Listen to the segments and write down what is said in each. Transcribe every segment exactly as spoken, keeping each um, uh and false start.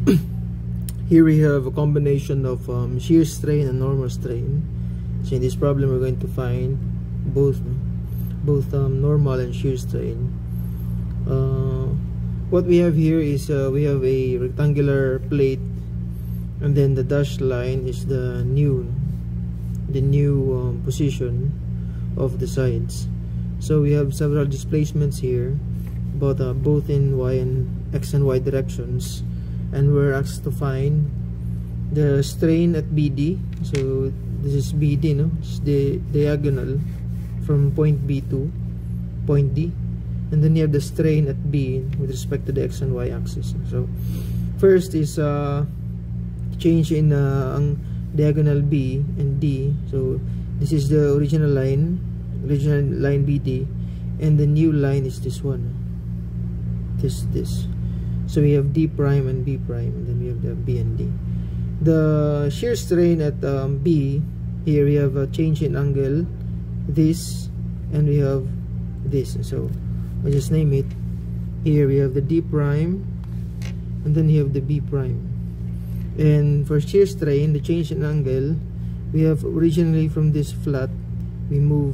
here we have a combination of um, shear strain and normal strain. So in this problem we're going to find both both um, normal and shear strain. Uh, what we have here is uh, we have a rectangular plate, and then the dashed line is the new the new um, position of the sides. So we have several displacements here, but uh, both in y and x and y directions, and we're asked to find the strain at B D. So this is B D, no? It's the diagonal from point B to point D, and then you have the strain at B with respect to the x and y axis. So first is uh, change in uh, ang diagonal B and D. So this is the original line, original line B D, and the new line is this one. This this. So we have D prime and B prime, and then we have the B and D. The shear strain at um, B, here we have a change in angle, this, and we have this. So I just name it. Here we have the D prime, and then you have the B prime. And for shear strain, the change in angle, we have originally from this flat, we move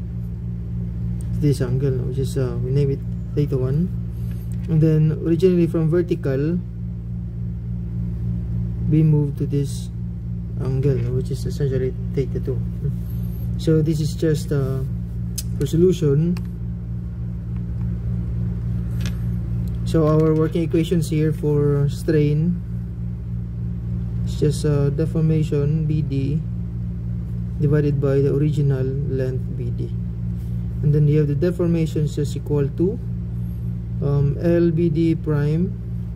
this angle, which is uh, we name it theta one, and then originally from vertical, we move to this angle, which is essentially theta two. So this is just uh, for solution. So our working equations here for strain, it's just uh, deformation B D divided by the original length B D, and then you have the deformation is just equal to um, L B D prime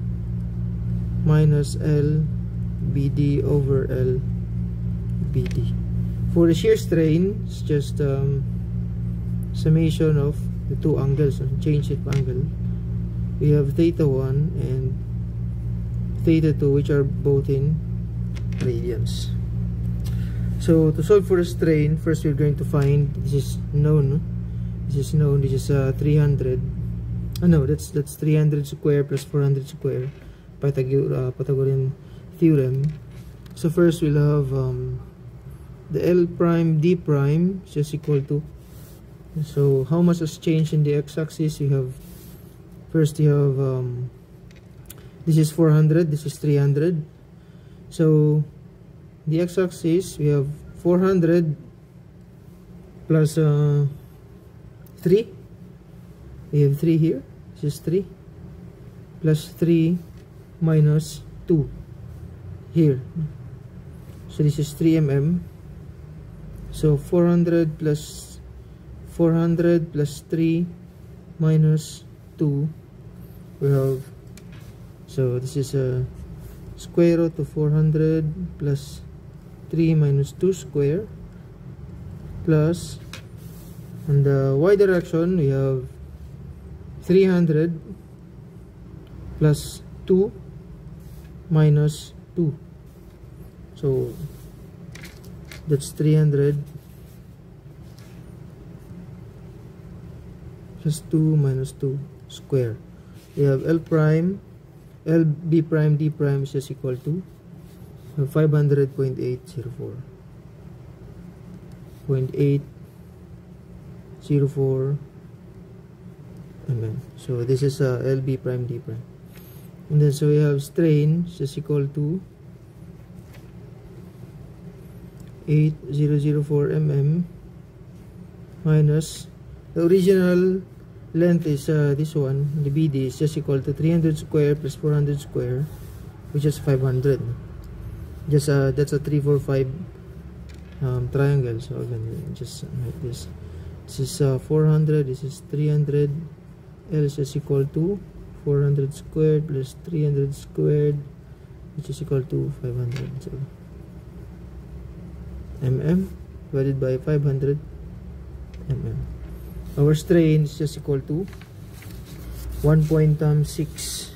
minus L B D over L B D. For the shear strain, it's just um, summation of the two angles, so change of angle. We have theta one and theta two, which are both in radians. So to solve for the strain, first we're going to find, this is known, this is known, this is uh, three hundred. Oh no, that's that's three hundred square plus four hundred square, Pythagor uh, Pythagorean theorem. So first we'll have um, the L prime D prime is just equal to, so how much has changed in the x-axis? You have, first you have um, this is four hundred, this is three hundred. So the x-axis, we have four hundred plus uh, three. We have three here. This is three plus three minus two here. So this is three millimeters. So four hundred plus four hundred plus three minus two. We have, so this is a square root of four hundred plus three minus two square, plus in the y direction we have three hundred plus two minus two, so that's three hundred plus two minus two square. We have L prime, L B prime D prime is just equal to five hundred point eight zero four point eight zero four millimeters. So this is uh, L B prime D prime, and then so we have strain is just equal to eight thousand four millimeters minus the original length is uh, this one, the B D is just equal to three hundred square plus four hundred square, which is five hundred. Just uh, that's a three four five um, triangle. So again, just like this. This is uh, four hundred. This is three hundred. L is just equal to four hundred squared plus three hundred squared, which is equal to five hundred. So mm divided by five hundred mm. Our strain is just equal to one point six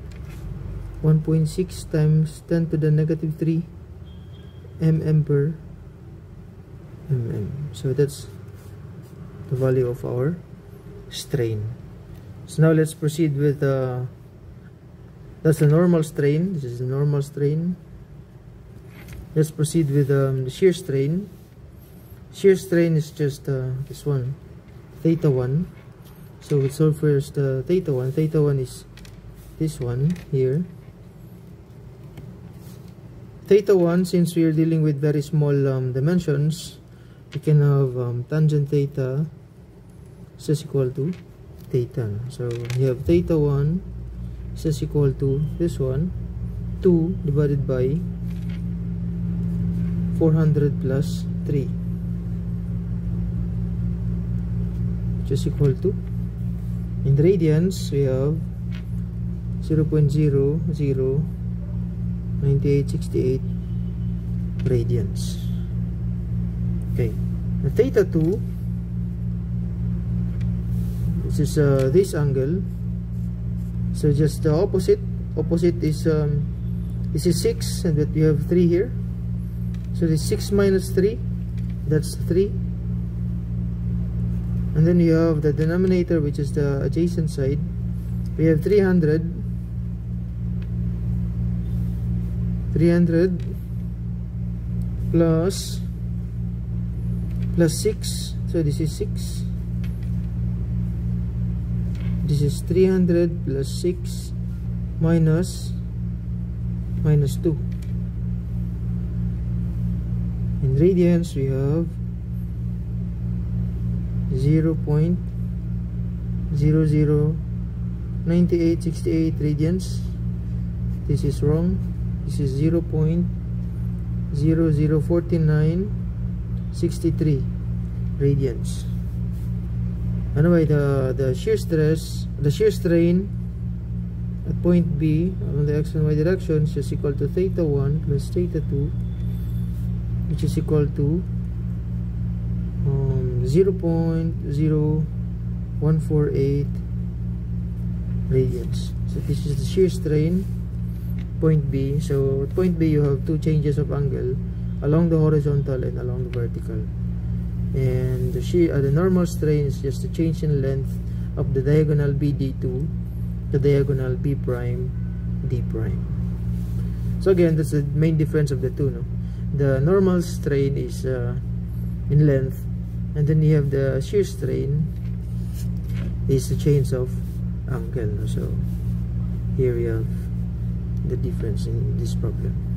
times ten to the negative three mm per mm. So that's the value of our strain. So now let's proceed with uh, That's the normal strain. This is the normal strain. Let's proceed with um, the shear strain. Shear strain is just uh, this one, theta one. So we solve first uh, theta one. Theta one is this one here. Theta one, since we are dealing with very small um, dimensions, we can have um, tangent theta is just equal to theta. So you have theta one is just equal to this one, two divided by four hundred plus three, which is equal to, in radians we have zero point zero zero nine eight six eight radians. Okay, the theta two, this is uh, this angle, so just the opposite opposite is um, this is six, and that we have three here. So this six minus three, that's three. And then you have the denominator, which is the adjacent side. We have three hundred. three hundred plus plus six. So this is six. This is three hundred plus six minus minus two. In radians we have zero point zero zero nine eight six eight radians. This is wrong. This is zero point zero zero four nine six three radians. Anyway, the the shear stress, the shear strain at point B along the x and y direction is just equal to theta one plus theta two, which is equal to um, zero point zero one four eight radians. So this is the shear strain point B. So at point B you have two changes of angle along the horizontal and along the vertical, and the shear, uh, the normal strain is just a change in length of the diagonal B D to the diagonal B prime D prime. So again, that's the main difference of the two, no? The normal strain is uh, in length, and then you have the shear strain is a change of angle. So here we have the difference in this problem.